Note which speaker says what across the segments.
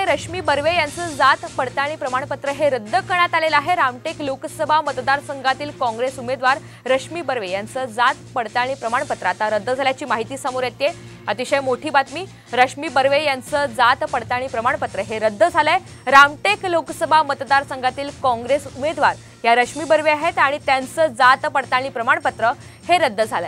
Speaker 1: रामटेकमध्ये रश्मी बर्वे यांचं जात पडताळणी प्रमाणपत्र हे रद्द करण्यात आलेलं आहे। रामटेक लोकसभा मतदारसंघातील काँग्रेस उमेदवार रश्मी बर्वे यांचं जात पडताळणी प्रमाणपत्र आता रद्द झाल्याची माहिती समोर येते। अतिशय मोठी बातमी, रश्मी बर्वे यांचं जात पडताळणी प्रमाणपत्र हे रद्द झालंय। रामटेक लोकसभा मतदारसंघातील काँग्रेस उमेदवार या रश्मी बर्वे आहेत आणि त्यांचं जात पडताळणी प्रमाणपत्र हे रद्द झालंय।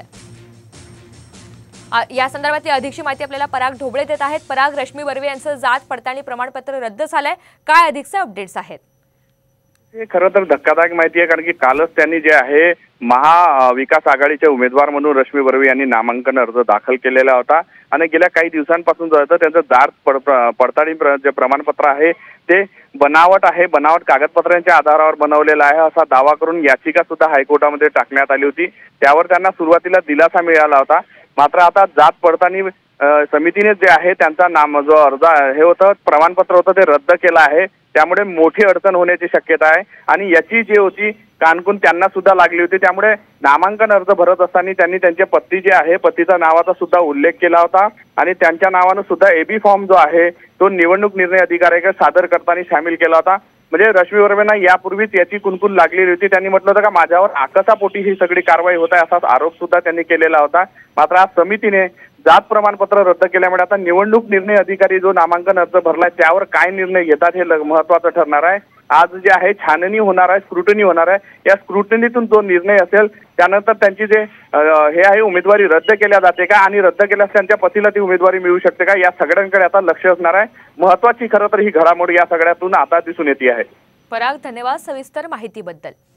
Speaker 1: या संदर्भातली अधिकची माहिती आपल्याला पराग ढोबळे देत आहेत। पराग, रश्मी बर्वे यांचं जात पडताळणी प्रमाणपत्र रद्द झालंय, काय अधिकचे अपडेट्स आहेत?
Speaker 2: हे खरं तर धक्कादायक माहिती आहे, कारण की कालच त्यांनी जे आहे महाविकास आघाडीचे उमेदवार म्हणून रश्मी बर्वे यांनी नामांकन अर्ज दाखल केलेला होता आणि गेल्या काही दिवसांपासून जो आहे त्यांचं जात पडताळणी जे प्रमाणपत्र आहे ते बनावट आहे, बनावट कागदपत्रांच्या आधारावर बनवलेला आहे असा दावा करून याचिका सुद्धा हायकोर्टामध्ये टाकण्यात आली होती। त्यावर त्यांना सुरुवातीला दिलासा मिळाला होता, मात्र आता जात पडताळणी समितीने जे आहे त्यांचा नाम जो अर्ज हे होतं प्रमाणपत्र होतं ते रद्द केलं आहे। त्यामुळे मोठी अडचण होण्याची शक्यता आहे आणि याची जी होती कानकून त्यांना सुद्धा लागली होती। त्यामुळे नामांकन अर्ज भरत असताना त्यांनी त्यांचे पती जे आहे पतीचा नावाचा सुद्धा उल्लेख केला होता आणि त्यांच्या नावानं सुद्धा एबी फॉर्म जो आहे तो निवडणूक निर्णय अधिकाऱ्याकडे सादर करताना सामील केला होता। म्हणजे रश्मी बर्वेंना यापूर्वीच याची कुणकुण लागलेली होती। त्यांनी म्हटलं होतं का माझ्यावर आकसापोटी ही सगळी कारवाई होत आहे असा आरोप सुद्धा त्यांनी केलेला होता। मात्र आज समितीने जात प्रमाणपत्र रद्द केल्यामुळे आता निवडणूक निर्णय अधिकारी जो नामांकन अर्ज भरलाय त्यावर काय निर्णय घेतात हे महत्त्वाचं ठरणार आहे। आज जे आहे छाननी होणार आहे, स्क्रुटनी होणार आहे। या स्क्रुटनीतून जो निर्णय असेल त्यानंतर त्यांची जे हे आहे उमेदवारी रद्द केल्या जाते का आणि रद्द केल्यास त्यांच्या पतीला ती उमेदवारी मिळू शकते का, या सगळ्यांकडे आता लक्ष असणार आहे। महत्त्वाची खरं तर ही घडामोड या सगळ्यातून आता दिसून येते आहे।
Speaker 1: पराग, धन्यवाद सविस्तर माहितीबद्दल।